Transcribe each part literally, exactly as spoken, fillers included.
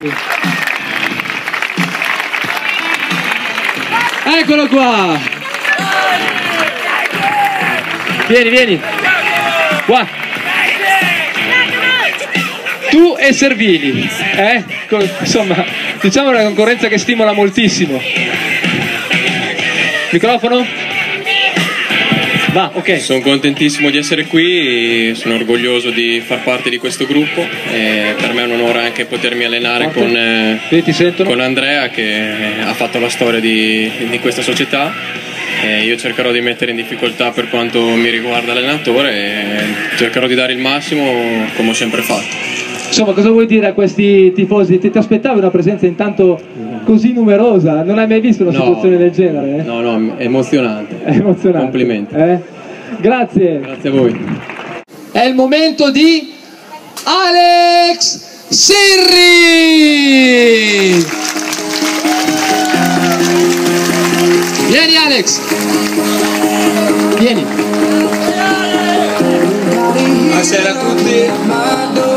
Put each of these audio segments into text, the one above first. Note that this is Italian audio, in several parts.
Eccolo qua! Vieni, vieni! Qua! Tu e Servili, eh? Insomma, diciamo una concorrenza che stimola moltissimo. Microfono? Va, ok. Sono contentissimo di essere qui, sono orgoglioso di far parte di questo gruppo e per me è un onore anche potermi allenare con, eh, con Andrea che ha fatto la storia di, di questa società. E io cercherò di mettere in difficoltà per quanto mi riguarda l'allenatore e cercherò di dare il massimo come ho sempre fatto. Insomma, cosa vuoi dire a questi tifosi? Ti, ti aspettavi una presenza intanto così numerosa? Non hai mai visto una no, situazione del genere? Eh? No, no, è emozionante. È emozionante. Complimenti. Eh? Grazie. Grazie a voi. È il momento di Alex Sirri! Vieni Alex! Vieni! Buonasera a tutti!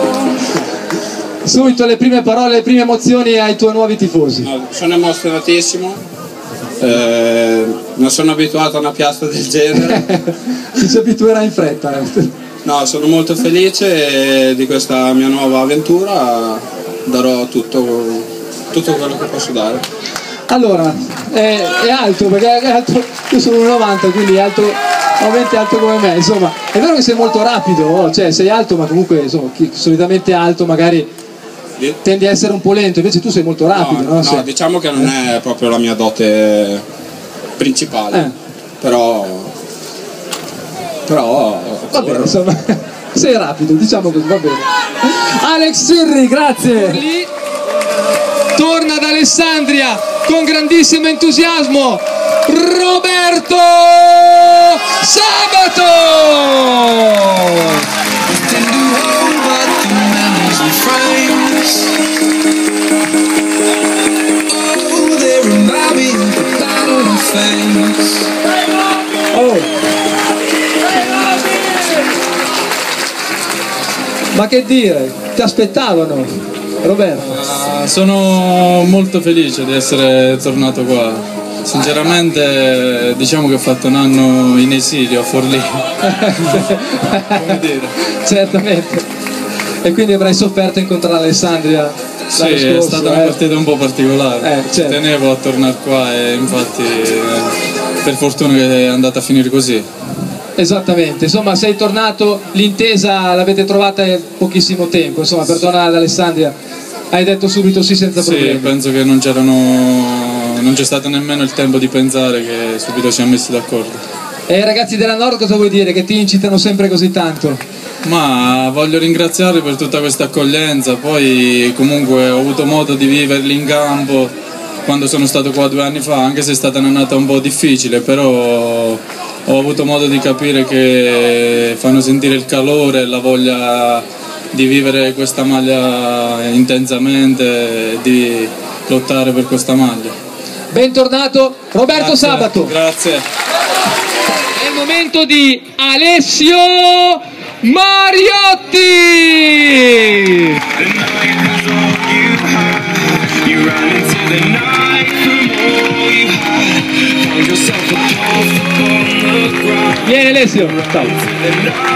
Subito le prime parole, le prime emozioni ai tuoi nuovi tifosi. No, sono emozionatissimo, eh, non sono abituato a una piazza del genere. Ti si abituerà in fretta. No, sono molto felice di questa mia nuova avventura, darò tutto, tutto quello che posso dare. Allora, è, è alto, perché è alto, io sono uno e novanta, quindi è alto, ovviamente è alto come me, insomma, è vero che sei molto rapido, cioè sei alto, ma comunque insomma, chi solitamente è alto magari tendi a essere un po' lento, invece tu sei molto rapido, no? No, no sei... diciamo che non è proprio la mia dote principale, eh. però... però... va bene, insomma, sei rapido, diciamo così, va bene. Alex Sirri, grazie! Torna ad Alessandria con grandissimo entusiasmo Roberto Sabato! Oh. Ma che dire, ti aspettavano, Roberto? Uh, sono molto felice di essere tornato qua. Sinceramente diciamo che ho fatto un anno in esilio a Forlì. Come dire? Certamente. E quindi avrai sofferto a incontrare Alessandria? Sì, scorso, è stata una partita eh. un po' particolare. Eh, certo. Tenevo a tornare qua e infatti eh, per fortuna che è andata a finire così. Esattamente, insomma sei tornato, l'intesa l'avete trovata in pochissimo tempo, insomma per tornare ad Alessandria hai detto subito sì senza problemi. Sì, penso che non c'erano, non c'è stato nemmeno il tempo di pensare, che subito ci siamo messi d'accordo. E i ragazzi della Nord cosa vuoi dire, che ti incitano sempre così tanto? Ma voglio ringraziarli per tutta questa accoglienza, poi comunque ho avuto modo di viverli in campo quando sono stato qua due anni fa, anche se è stata un'annata un po' difficile, però ho avuto modo di capire che fanno sentire il calore e la voglia di vivere questa maglia intensamente e di lottare per questa maglia. Bentornato Roberto Grazie. Sabato. Grazie. È il momento di Alessio Mariotti! Vieni Alessio, ciao.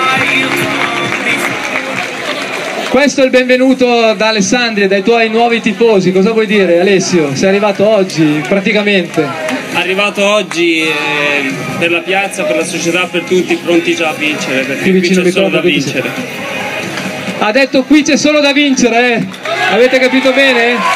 Questo è il benvenuto da Alessandria, dai tuoi nuovi tifosi. Cosa vuoi dire Alessio? Sei arrivato oggi praticamente. Arrivato oggi eh, per la piazza, per la società, per tutti, pronti già a vincere, perché qui c'è solo da vincere. Ha detto qui c'è solo da vincere, eh? Avete capito bene?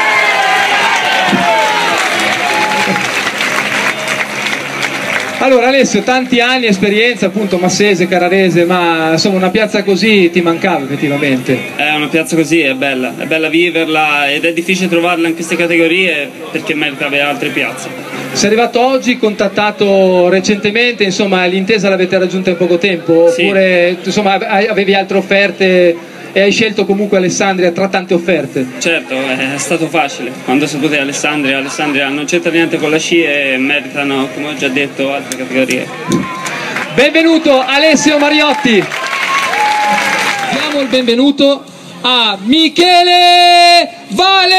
Allora Alessio, tanti anni, esperienza appunto Massese, Carrarese, ma insomma una piazza così ti mancava effettivamente? È una piazza così, è bella, è bella viverla ed è difficile trovarla in queste categorie perché merita avere altre piazze. Sei arrivato oggi, contattato recentemente, insomma l'intesa l'avete raggiunta in poco tempo? Sì. Oppure insomma avevi altre offerte e hai scelto comunque Alessandria tra tante offerte? Certo, è stato facile, quando ho saputo Alessandria, Alessandria non c'entra niente con la sci e meritano, come ho già detto, altre categorie. Benvenuto Alessio Mariotti! Diamo il benvenuto a Michele Vale!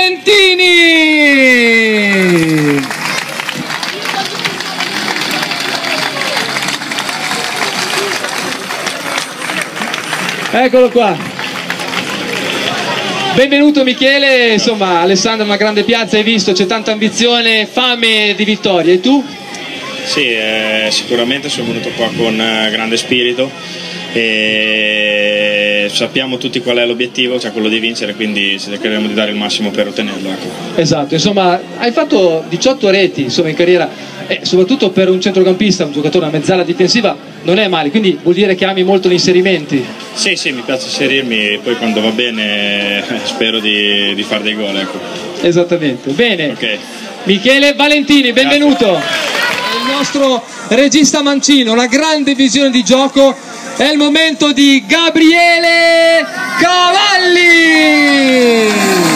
Eccolo qua. Benvenuto Michele, insomma Alessandro è una grande piazza, hai visto, c'è tanta ambizione, fame di vittoria, e tu? Sì, eh, sicuramente sono venuto qua con eh, grande spirito e sappiamo tutti qual è l'obiettivo, cioè quello di vincere, quindi cercheremo di dare il massimo per ottenerlo. Ecco. Esatto, insomma hai fatto diciotto reti insomma, in carriera e soprattutto per un centrocampista, un giocatore a mezzala difensiva non è male, quindi vuol dire che ami molto gli inserimenti? Sì, sì, mi piace inserirmi e poi quando va bene spero di, di fare dei gol. Ecco. Esattamente, bene. Okay. Michele Valentini, benvenuto. Il nostro regista mancino, una grande visione di gioco, è il momento di Gabriele Cavalli.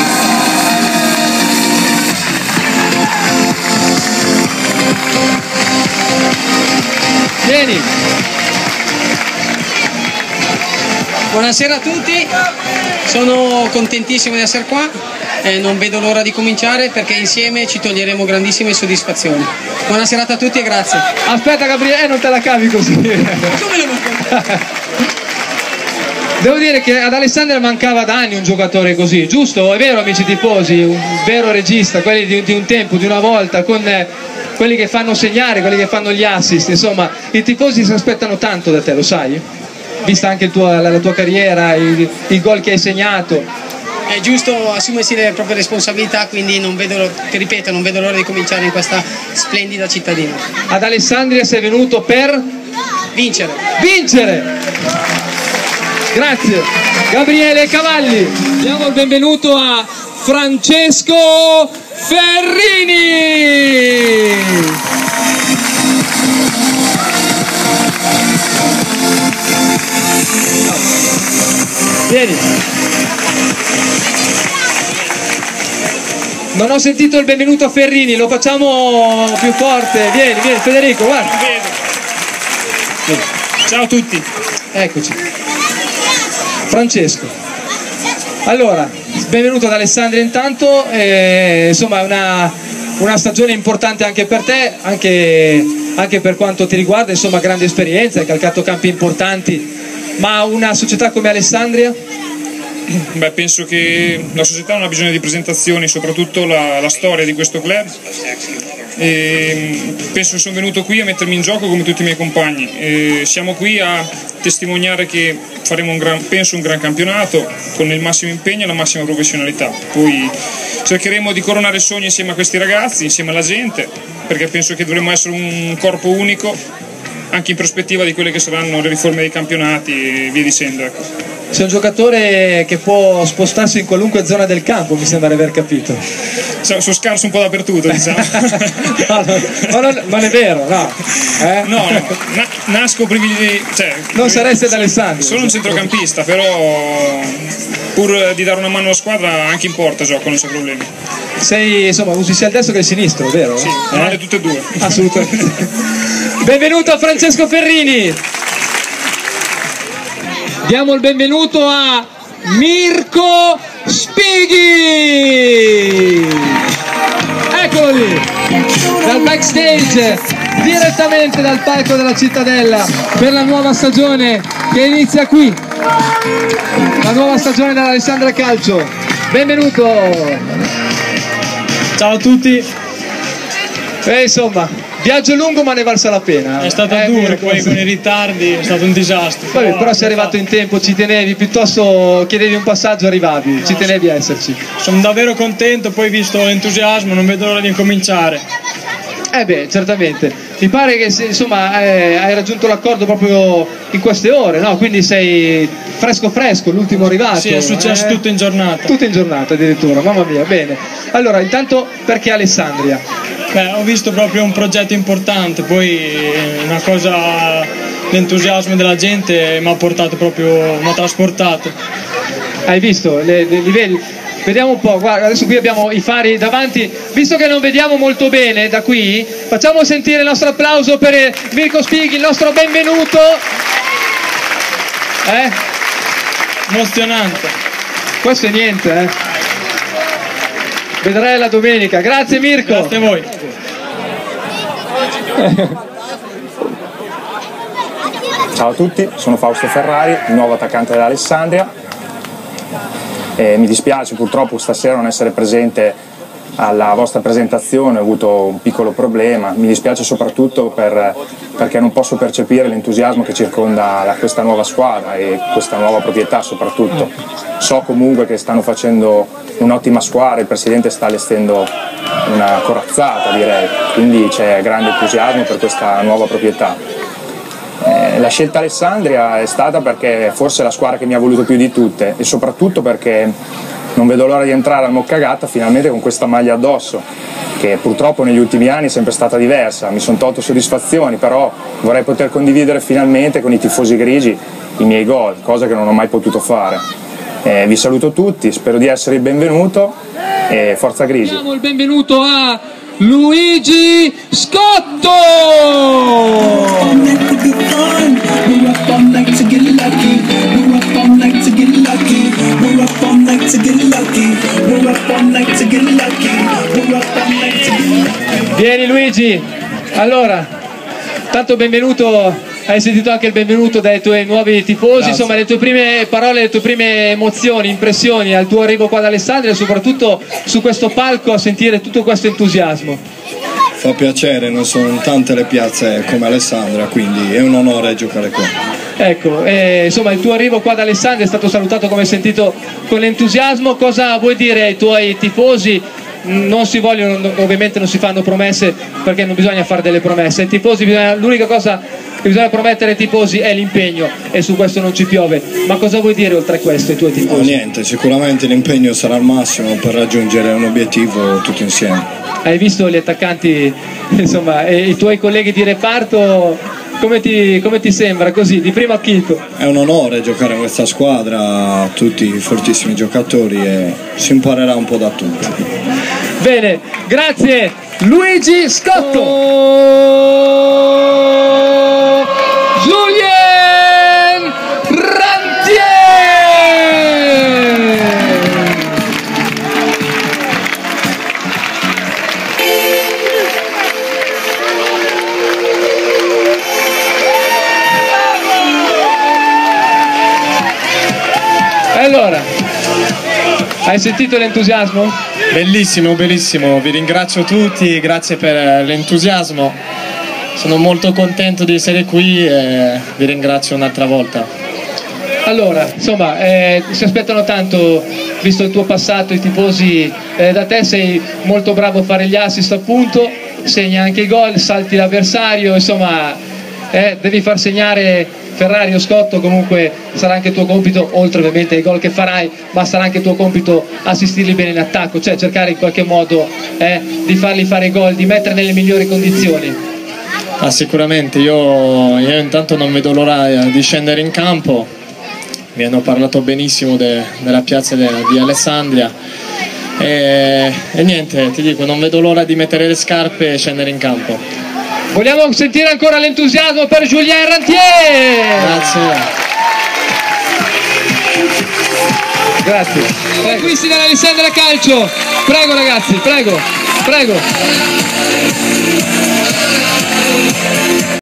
Vieni. Buonasera a tutti, sono contentissimo di essere qua e non vedo l'ora di cominciare perché insieme ci toglieremo grandissime soddisfazioni. Buona serata a tutti e grazie. Aspetta Gabriele, non te la cavi così. Come lo Devo dire che ad Alessandria mancava da anni un giocatore così, giusto? È vero amici tifosi, un vero regista, quelli di, di un tempo, di una volta, con eh, quelli che fanno segnare, quelli che fanno gli assist, insomma, i tifosi si aspettano tanto da te, lo sai? Vista anche il tuo, la, la tua carriera, il, il gol che hai segnato. È giusto assumersi le proprie responsabilità, quindi non vedo, ti ripeto, non vedo l'ora di cominciare in questa splendida cittadina. Ad Alessandria sei venuto per? Vincere. Vincere! Grazie. Gabriele Cavalli. Diamo il benvenuto a Francesco Ferrini. Vieni. Non ho sentito il benvenuto a Ferrini, lo facciamo più forte. Vieni, vieni Federico, guarda. Ciao a tutti. Eccoci. Francesco. Allora, benvenuto ad Alessandria intanto, eh, insomma è una, una stagione importante anche per te, anche, anche per quanto ti riguarda, insomma grande esperienza, hai calcato campi importanti, ma una società come Alessandria? Beh, penso che la società non ha bisogno di presentazioni, soprattutto la, la storia di questo club. E penso che sono venuto qui a mettermi in gioco come tutti i miei compagni. E siamo qui a testimoniare che faremo un gran, penso un gran campionato con il massimo impegno e la massima professionalità. Poi cercheremo di coronare il sogno insieme a questi ragazzi, insieme alla gente, perché penso che dovremmo essere un corpo unico anche in prospettiva di quelle che saranno le riforme dei campionati e via dicendo. Ecco. Sei un giocatore che può spostarsi in qualunque zona del campo, mi sembra di aver capito. Sono scarso un po' dappertutto, diciamo. no, no, ma non, non è vero, no. Eh? No, no, na, nasco privilegi... Cioè, non saresti ad Alessandria. Sono un centrocampista, però pur di dare una mano alla squadra anche in porta gioco, non c'è problemi. Sei, insomma, usi sia il destro che il sinistro, vero? Sì, eh? male tutte e due. Assolutamente. Benvenuto a Francesco Ferrini. Diamo il benvenuto a Mirko Spighi. Eccolo lì, dal backstage, direttamente dal palco della Cittadella per la nuova stagione che inizia qui. La nuova stagione dell'Alessandria Calcio. Benvenuto. Ciao a tutti. E insomma, viaggio lungo ma ne valsa la pena. È stato eh, duro, poi con i ritardi è stato un disastro. Vabbè, però sei arrivato in tempo, ci tenevi, piuttosto chiedevi un passaggio arrivavi, no, ci tenevi a esserci. Sono davvero contento, poi visto l'entusiasmo non vedo l'ora di incominciare. Eh beh, certamente. Mi pare che insomma eh, hai raggiunto l'accordo proprio in queste ore, no? Quindi sei fresco fresco, l'ultimo arrivato. Sì, è successo eh? tutto in giornata. Tutto in giornata addirittura, mamma mia, bene. Allora, intanto perché Alessandria? Beh, ho visto proprio un progetto importante, poi una cosa, l'entusiasmo della gente mi ha portato proprio, mi ha trasportato. Hai visto, le, le, li vedi? Vediamo un po', guarda, adesso qui abbiamo i fari davanti, visto che non vediamo molto bene da qui, facciamo sentire il nostro applauso per Mirko Spighi, il nostro benvenuto. Eh? Emozionante. Questo è niente, eh? Vedrai la domenica. Grazie Mirko. Grazie a voi. Ciao a tutti, sono Fausto Ferrari, il nuovo attaccante dell'Alessandria. E mi dispiace purtroppo stasera non essere presente alla vostra presentazione, ho avuto un piccolo problema. Mi dispiace soprattutto per, perché non posso percepire l'entusiasmo che circonda la, questa nuova squadra e questa nuova proprietà soprattutto. So comunque che stanno facendo un'ottima squadra, il presidente sta allestendo una corazzata direi, quindi c'è grande entusiasmo per questa nuova proprietà. Eh, la scelta Alessandria è stata perché forse è la squadra che mi ha voluto più di tutte e soprattutto perché non vedo l'ora di entrare al Moccagatta finalmente con questa maglia addosso, che purtroppo negli ultimi anni è sempre stata diversa. Mi sono tolto soddisfazioni, però vorrei poter condividere finalmente con i tifosi grigi i miei gol, cosa che non ho mai potuto fare. Eh, vi saluto tutti, spero di essere il benvenuto e forza grigi. Diamo il benvenuto a Luigi Scotto! Vieni Luigi, allora, tanto benvenuto. Hai sentito anche il benvenuto dai tuoi nuovi tifosi. Grazie. Insomma le tue prime parole, le tue prime emozioni, impressioni al tuo arrivo qua ad Alessandria e soprattutto su questo palco a sentire tutto questo entusiasmo. Fa piacere, non sono tante le piazze come Alessandria, quindi è un onore giocare qua. Ecco, eh, insomma il tuo arrivo qua ad Alessandria è stato salutato, come hai sentito, con entusiasmo. Cosa vuoi dire ai tuoi tifosi? Non si vogliono, ovviamente non si fanno promesse perché non bisogna fare delle promesse. Ai tifosi l'unica cosa che bisogna promettere ai tifosi è l'impegno e su questo non ci piove. Ma cosa vuoi dire oltre a questo ai tuoi tifosi? No, niente, sicuramente l'impegno sarà al massimo per raggiungere un obiettivo tutti insieme. Hai visto gli attaccanti, insomma, e i tuoi colleghi di reparto, come ti, come ti sembra così, di primo acchito? È un onore giocare in questa squadra, tutti fortissimi giocatori e si imparerà un po' da tutti. Bene, grazie Luigi Scotto! Oh, Julien Rantier! Allora, hai sentito l'entusiasmo? Bellissimo, bellissimo, vi ringrazio tutti, grazie per l'entusiasmo, sono molto contento di essere qui e vi ringrazio un'altra volta. Allora, insomma, eh, si aspettano tanto, visto il tuo passato, i tifosi, eh, da te sei molto bravo a fare gli assist appunto, segni anche i gol, salti l'avversario, insomma, eh, devi far segnare Ferrari o Scotto, comunque sarà anche tuo compito, oltre ovviamente ai gol che farai, ma sarà anche tuo compito assistirli bene in attacco, cioè cercare in qualche modo eh, di farli fare i gol, di mettere nelle migliori condizioni. Ah, sicuramente, io, io intanto non vedo l'ora di scendere in campo, mi hanno parlato benissimo de, della piazza de, di Alessandria e, e niente, ti dico, non vedo l'ora di mettere le scarpe e scendere in campo. Vogliamo sentire ancora l'entusiasmo per Julien Rantier! Grazie. Grazie. Acquisti dall'Alessandria Calcio. Prego ragazzi, prego, prego.